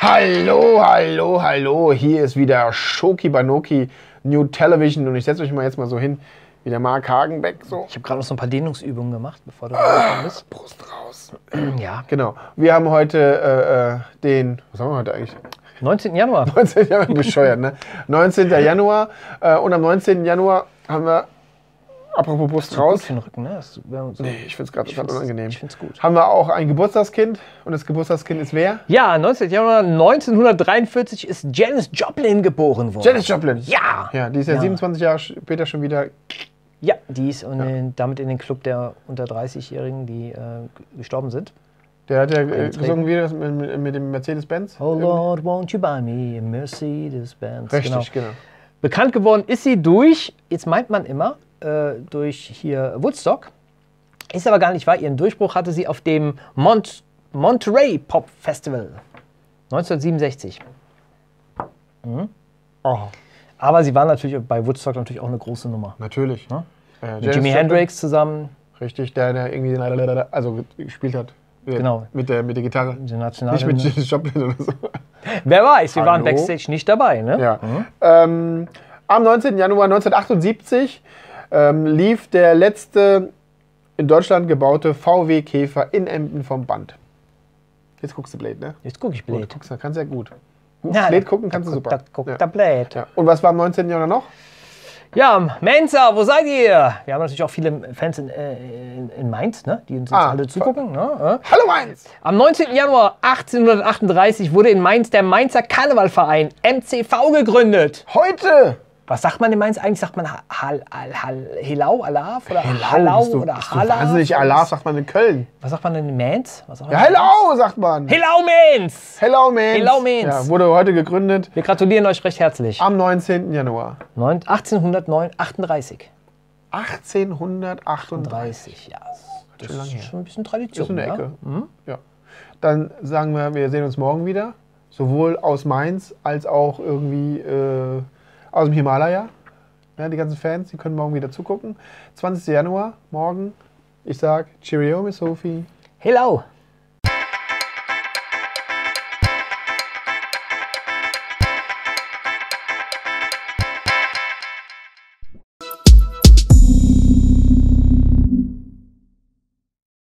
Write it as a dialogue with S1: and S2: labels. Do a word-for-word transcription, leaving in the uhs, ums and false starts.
S1: Hallo, hallo, hallo. Hier ist wieder Shoki Banoki New Television und ich setze euch mal jetzt mal so hin, wie der Mark Hagenbeck. So.
S2: Ich habe gerade noch so ein paar Dehnungsübungen gemacht, bevor du reingekommen bist.
S1: Brust raus.
S2: Ja.
S1: Genau. Wir haben heute äh, den, was haben wir heute eigentlich?
S2: neunzehnten Januar.
S1: neunzehnten Januar, bescheuert, ne? neunzehnten Januar äh, und am neunzehnten Januar haben wir, apropos Brust raus.
S2: Gut für den Rücken, ne? Das, so,
S1: Nee, ich finde es gerade unangenehm.
S2: Ich finde es gut.
S1: Haben wir auch ein Geburtstagskind und das Geburtstagskind ist wer?
S2: Ja, neunzehnten Januar neunzehnhundertdreiundvierzig ist Janis Joplin geboren worden.
S1: Janis Joplin.
S2: Ja!
S1: Ja, die ist ja,
S2: Ja.
S1: siebenundzwanzig Jahre später schon wieder.
S2: Ja, die ist in
S1: Ja.
S2: den, damit in den Club der unter dreißigjährigen, die äh, gestorben sind.
S1: Der hat ja äh,
S2: Eingetreten.
S1: gesungen wie das mit, mit, mit dem Mercedes-Benz.
S2: Oh Lord, won't you buy me a Mercedes-Benz?
S1: Richtig, genau.
S2: Bekannt geworden ist sie durch, jetzt meint man immer, äh, durch hier Woodstock. Ist aber gar nicht wahr. Ihren Durchbruch hatte sie auf dem Mont Monterey Pop Festival neunzehnhundertsiebenundsechzig. Mhm.
S1: Oh,
S2: Aber sie war natürlich bei Woodstock natürlich auch eine große Nummer.
S1: natürlich.
S2: Ja?
S1: Äh,
S2: Mit
S1: Janis
S2: Jimi
S1: Joplin,
S2: Hendrix zusammen,
S1: Richtig, der, der irgendwie also gespielt hat. Äh,
S2: Genau.
S1: Mit der, mit der Gitarre.
S2: die Nationale.
S1: Nicht mit Janis Joplin oder so.
S2: Wer weiß, wir waren
S1: Hallo?
S2: Backstage nicht dabei. Ne?
S1: Ja. Ähm, am neunzehnten Januar neunzehnhundertachtundsiebzig ähm, lief der letzte in Deutschland gebaute V W Käfer in Emden vom Band. Jetzt guckst du Blade, ne?
S2: Jetzt gucke ich
S1: Gut,
S2: Blade.
S1: guckst du, kannst ja gut. Gut,
S2: Ja,
S1: Blade
S2: da-
S1: gucken kannst
S2: da
S1: du
S2: guckt-
S1: super.
S2: Da guckt
S1: ja.
S2: der Blade.
S1: Ja. Und was war am neunzehnten Januar noch?
S2: Ja, Mensa, wo seid ihr? Wir haben natürlich auch viele Fans in, äh, in, in Mainz, ne? Die uns jetzt
S1: Ah,
S2: alle zugucken. Ne? Ja.
S1: Hallo Mainz!
S2: Am neunzehnten Januar achtzehnhundertachtunddreißig wurde in Mainz der Mainzer Karnevalverein M C V gegründet.
S1: Heute!
S2: Was sagt man in Mainz eigentlich? Sagt man Ha- Hal, Hal, Hal, Helau, Alaf oder
S1: Hello,
S2: Hallau
S1: bist du,
S2: oder
S1: bist du
S2: Halaf?
S1: wahnsinnig Allah, sagt man in Köln.
S2: Was sagt man denn in Mainz? Was sagt
S1: Ja,
S2: man in Mainz?
S1: hello, sagt man.
S2: Helau Mainz!
S1: Hello Mainz.
S2: Hello, Mainz.
S1: Ja, wurde heute gegründet
S2: Wir gratulieren euch recht herzlich.
S1: am neunzehnten Januar
S2: Neun- achtzehnhundertachtunddreißig.
S1: achtzehnhundertachtunddreißig.
S2: dreißig, ja. Das
S1: schon lange her.
S2: ist schon ein bisschen Tradition.
S1: Ist in der
S2: ja?
S1: Ecke. Ja. Dann sagen wir, wir sehen uns morgen wieder. Sowohl aus Mainz als auch irgendwie äh, aus dem Himalaya. Ja, die ganzen Fans, die können morgen wieder zugucken. zwanzigsten Januar, morgen. Ich sag Cheerio, Miss Sophie.
S2: Hello!